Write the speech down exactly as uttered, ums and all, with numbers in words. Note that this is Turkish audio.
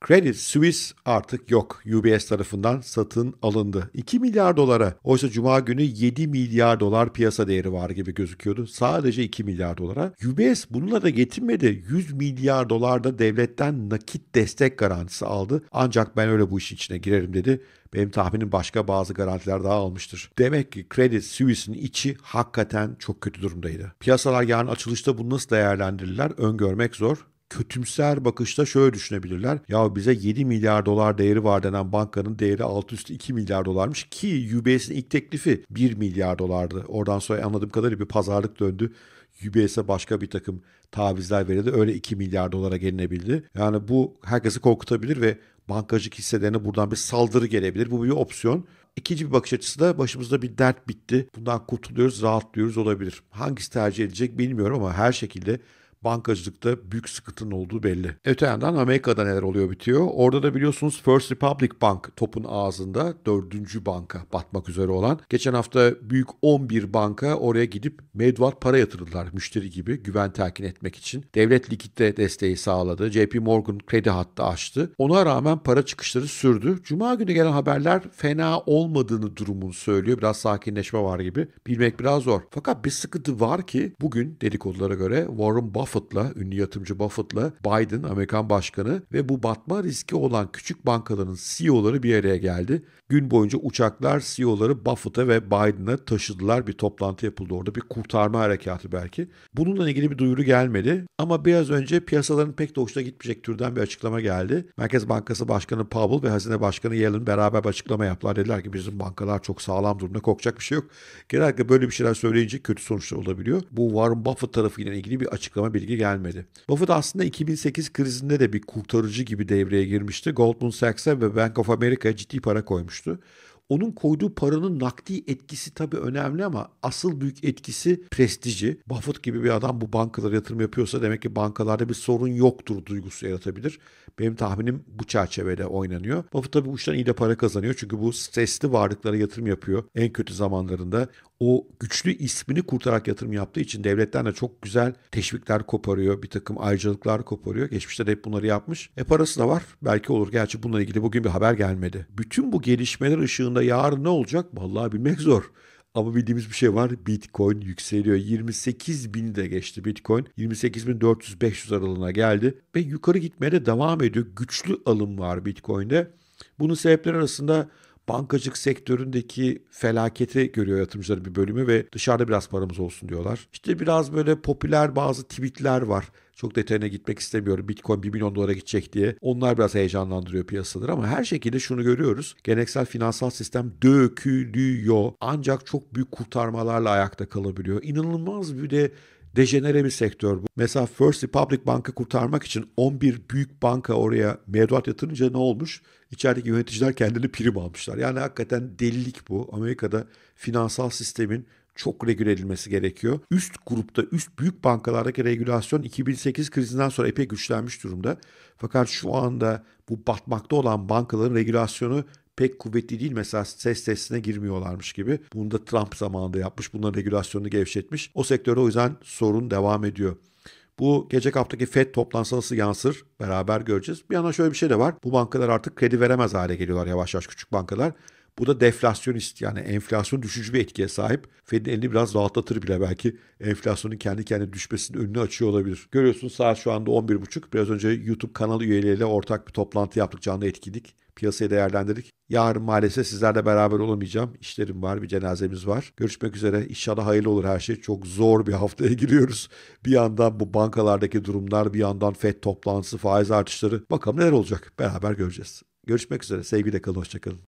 Credit Suisse artık yok. U B S tarafından satın alındı. iki milyar dolara. Oysa Cuma günü yedi milyar dolar piyasa değeri var gibi gözüküyordu. Sadece iki milyar dolara. U B S bununla da yetinmedi. yüz milyar dolar da devletten nakit destek garantisi aldı. Ancak ben öyle bu işin içine girerim dedi. Benim tahminim başka bazı garantiler daha almıştır. Demek ki Credit Suisse'in içi hakikaten çok kötü durumdaydı. Piyasalar yarın açılışta bunu nasıl değerlendirirler öngörmek zor. Kötümser bakışta şöyle düşünebilirler. Ya bize yedi milyar dolar değeri var denen bankanın değeri altı üstü iki milyar dolarmış ki U B S'in ilk teklifi bir milyar dolardı. Oradan sonra anladığım kadarıyla bir pazarlık döndü. U B S'e başka bir takım tavizler verildi. Öyle iki milyar dolara gelinebildi. Yani bu herkesi korkutabilir ve bankacılık hisselerine buradan bir saldırı gelebilir. Bu bir opsiyon. İkinci bir bakış açısı da başımızda bir dert bitti. Bundan kurtuluyoruz, rahatlıyoruz olabilir. Hangisi tercih edilecek bilmiyorum ama her şekilde bankacılıkta büyük sıkıntının olduğu belli. Öte yandan Amerika'da neler oluyor bitiyor. Orada da biliyorsunuz First Republic Bank topun ağzında dördüncü banka batmak üzere olan. Geçen hafta büyük on bir banka oraya gidip mevduat para yatırdılar müşteri gibi güven telkin etmek için. Devlet likitte desteği sağladı. J P Morgan kredi hattı açtı. Ona rağmen para çıkışları sürdü. Cuma günü gelen haberler fena olmadığını durumun söylüyor. Biraz sakinleşme var gibi. Bilmek biraz zor. Fakat bir sıkıntı var ki bugün dedikodulara göre Warren Buffett'la, ünlü yatırımcı Buffett'la Biden, Amerikan başkanı ve bu batma riski olan küçük bankaların C E O'ları bir araya geldi. Gün boyunca uçaklar C E O'ları Buffett'a ve Biden'a taşıdılar. Bir toplantı yapıldı orada. Bir kurtarma harekatı belki. Bununla ilgili bir duyuru gelmedi. Ama biraz önce piyasaların pek de hoşuna gitmeyecek türden bir açıklama geldi. Merkez Bankası Başkanı Powell ve Hazine Başkanı Yellen beraber bir açıklama yaptılar. Dediler ki bizim bankalar çok sağlam durumda. Korkacak bir şey yok. Genellikle böyle bir şeyler söyleyince kötü sonuçlar olabiliyor. Bu Warren Buffett tarafıyla ilgili bir açıklama bilgi gelmedi. Buffett aslında iki bin sekiz krizinde de bir kurtarıcı gibi devreye girmişti. Goldman Sachs'e ve Bank of America'ya ciddi para koymuştu. Onun koyduğu paranın nakdi etkisi tabii önemli ama asıl büyük etkisi prestiji. Buffett gibi bir adam bu bankalara yatırım yapıyorsa demek ki bankalarda bir sorun yoktur duygusu yaratabilir. Benim tahminim bu çerçevede oynanıyor. Buffett tabii bu işten iyi de para kazanıyor çünkü bu stresli varlıklara yatırım yapıyor. En kötü zamanlarında o güçlü ismini kurtarak yatırım yaptığı için devletten de çok güzel teşvikler koparıyor. Bir takım ayrıcalıklar koparıyor. Geçmişte de hep bunları yapmış. E parası da var. Belki olur. Gerçi bununla ilgili bugün bir haber gelmedi. Bütün bu gelişmeler ışığında yarın ne olacak? Vallahi bilmek zor. Ama bildiğimiz bir şey var. Bitcoin yükseliyor. yirmi sekiz bini de geçti Bitcoin. yirmi sekiz bin dört yüz beş yüz aralığına geldi. Ve yukarı gitmeye de devam ediyor. Güçlü alım var Bitcoin'de. Bunun sebepleri arasında bankacılık sektöründeki felaketi görüyor yatırımcıların bir bölümü ve dışarıda biraz paramız olsun diyorlar. İşte biraz böyle popüler bazı tweetler var. Çok detayına gitmek istemiyorum. Bitcoin bir milyon dolara gidecek diye. Onlar biraz heyecanlandırıyor piyasaları ama her şekilde şunu görüyoruz. Geleneksel finansal sistem dökülüyor. Ancak çok büyük kurtarmalarla ayakta kalabiliyor. İnanılmaz bir de dejenere bir sektör bu. Mesela First Republic Bank'ı kurtarmak için on bir büyük banka oraya mevduat yatırınca ne olmuş? İçerideki yöneticiler kendileri prim almışlar. Yani hakikaten delilik bu. Amerika'da finansal sistemin çok regüle edilmesi gerekiyor. Üst grupta, üst büyük bankalardaki regülasyon iki bin sekiz krizinden sonra epey güçlenmiş durumda. Fakat şu anda bu batmakta olan bankaların regülasyonu pek kuvvetli değil. Mesela ses testine girmiyorlarmış gibi. Bunu da Trump zamanında yapmış. Bunların regülasyonunu gevşetmiş. O sektörde o yüzden sorun devam ediyor. Bu gelecek haftaki Fed toplantısı nasıl yansır beraber göreceğiz. Bir yandan şöyle bir şey de var. Bu bankalar artık kredi veremez hale geliyorlar yavaş yavaş küçük bankalar. Bu da deflasyonist yani enflasyon düşücü bir etkiye sahip. Fed'in elini biraz rahatlatır bile belki enflasyonun kendi kendine düşmesinin önünü açıyor olabilir. Görüyorsunuz saat şu anda on bir buçuk. Biraz önce YouTube kanalı üyeleriyle ortak bir toplantı yaptık, canlı etkinlik. Piyasayı değerlendirdik. Yarın maalesef sizlerle beraber olamayacağım. İşlerim var, bir cenazemiz var. Görüşmek üzere. İnşallah hayırlı olur her şey. Çok zor bir haftaya giriyoruz. Bir yandan bu bankalardaki durumlar, bir yandan Fed toplantısı, faiz artışları. Bakalım neler olacak. Beraber göreceğiz. Görüşmek üzere. Sevgiyle kalın. Hoşça kalın.